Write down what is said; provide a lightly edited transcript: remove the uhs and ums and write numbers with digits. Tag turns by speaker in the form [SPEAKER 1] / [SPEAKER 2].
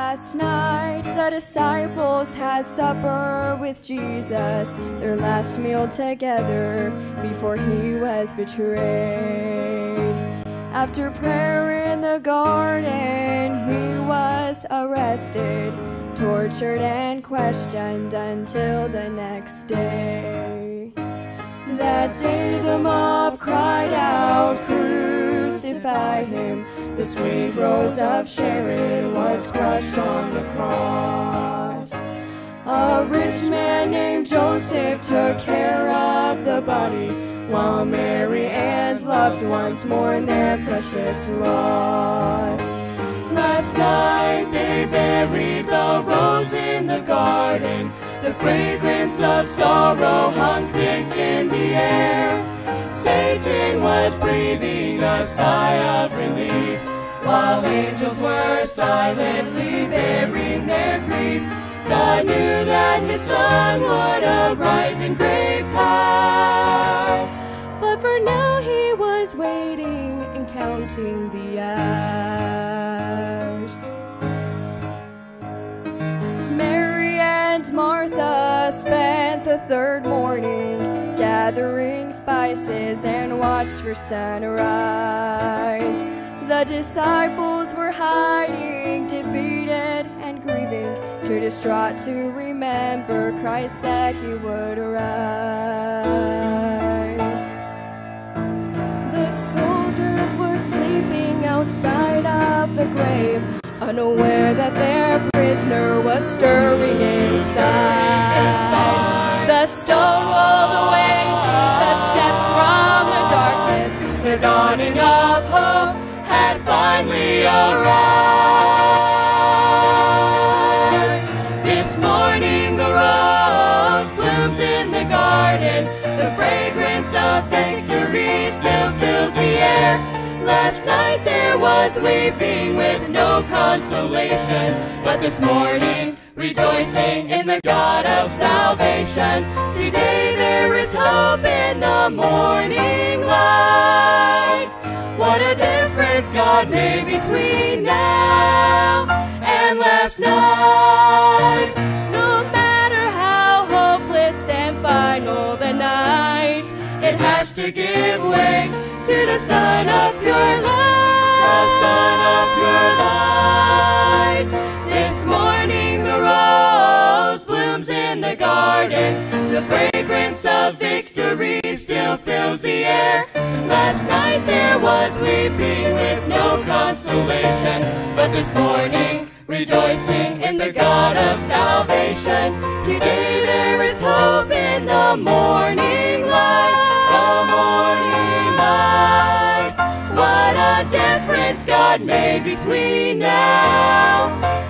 [SPEAKER 1] last night the disciples had supper with Jesus, their last meal together before he was betrayed. After prayer in the garden, he was arrested, tortured and questioned until the next day. That day the mob cried out, "Crucify him." The sweet rose of Sharon was crushed on the cross. A rich man named Joseph took care of the body, while Mary and loved ones mourned their precious loss. Last night they buried the rose in the garden. The fragrance of sorrow hung thick in the air. Satan was breathing a sigh of relief, while angels were silently bearing their grief. God knew that his son would arise in great power, but for now he was waiting and counting the hours. Mary and Martha spent the third morning gathering spices and watched for sunrise. The disciples were hiding, defeated and grieving, too distraught to remember Christ said he would arise. The soldiers were sleeping outside of the grave, unaware that their prisoner was stirring inside. The stone rolled away, Jesus stepped from the darkness. The dawning of hope had finally arrived. This morning the rose blooms in the garden. The fragrance of victory still fills the air. Last night there was weeping with no consolation, but this morning rejoicing in the God of salvation. Today there is hope in the morning light. What a difference God made between now and last night. No matter how hopeless and final the night, it has to give way to the Son of pure light. The Son of pure light. This morning the rose blooms in the garden. The fragrance of victory still fills the air. Last night there was weeping with no consolation, but this morning rejoicing in the God of salvation. Today there is hope in the morning light. The morning light. What a difference God made between now